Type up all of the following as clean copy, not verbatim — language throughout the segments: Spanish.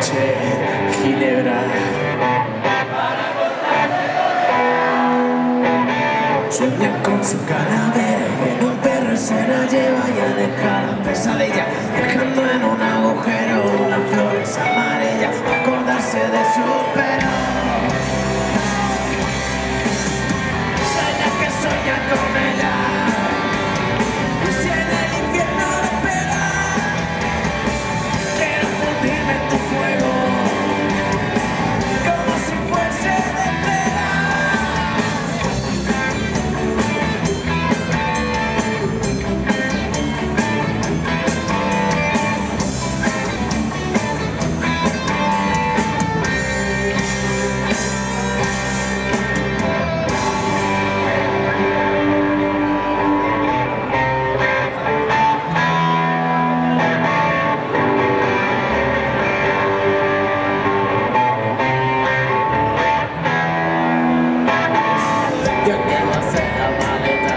noche, Ginebra. Sueña con su calavera y en un perro se la lleva y aleja la pesadilla, dejando en un agujero unas flores amarillas para acordarse de su pelo. Sueña que sueña con ella, y si en el infierno le pega, quiero fundirme en tu fuego, como si fuese de pera. Yo quiero hacer la maleta,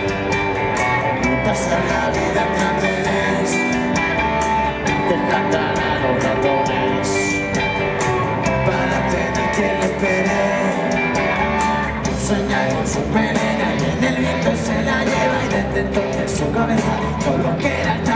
pasar la vida en andenes, dejar a los ratones para tener que le espere. Sueña con su melena y en el viento se la lleva, y desde entonces su cabeza todo lo que era